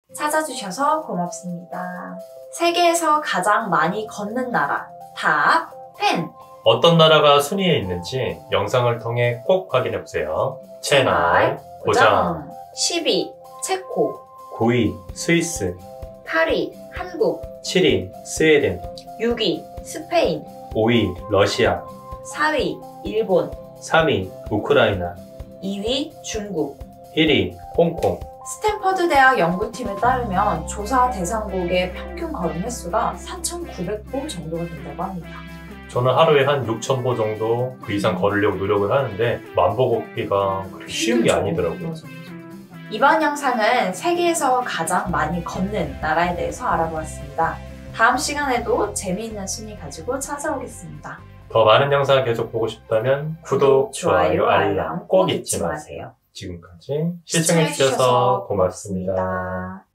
찾아주셔서 고맙습니다. 세계에서 가장 많이 걷는 나라 답 10. 어떤 나라가 순위에 있는지 영상을 통해 꼭 확인해보세요. 채널 고정. 12. 체코 9위 스위스, 8위 한국 7위 스웨덴, 6위 스페인 5위 러시아, 4위 일본 3위 우크라이나, 2위 중국 1위 홍콩. 스탠퍼드 대학 연구팀에 따르면 조사 대상국의 평균 걸음 횟수가 4,900보 정도가 된다고 합니다. 저는 하루에 한 6,000보 정도 그 이상 걸으려고 노력을 하는데 만보 걷기가 그렇게 쉬운 게 아니더라고요. 맞아. 이번 영상은 세계에서 가장 많이 걷는 나라에 대해서 알아보았습니다. 다음 시간에도 재미있는 순위 가지고 찾아오겠습니다. 더 많은 영상 계속 보고 싶다면 구독, 좋아요, 알람 꼭 잊지 마세요. 지금까지 시청해주셔서 고맙습니다.